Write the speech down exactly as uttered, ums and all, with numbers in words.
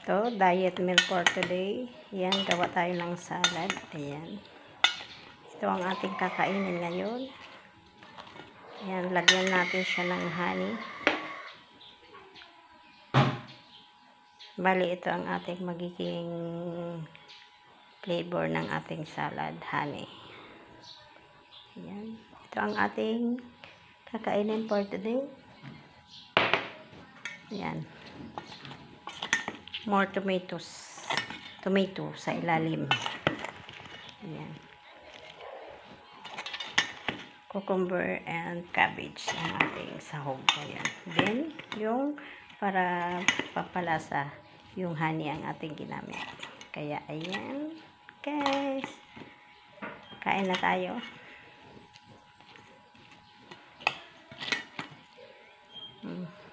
Ito, diet meal for today. Yan, gawa tayo ng salad. Ayan. Ito ang ating kakainin ngayon. Ayan, lagyan natin siya ng honey. Bali, ito ang ating magiging flavor ng ating salad, honey. Ayan. Ito ang ating kakainin for today. Ayan. More tomatoes. Tomato sa ilalim. Ayan. Cucumber and cabbage ang ating sahog. Ayan. Then, yung para papalasa, yung honey ang ating ginamit. Kaya, ayan. Guys. Kain na tayo. Hmm.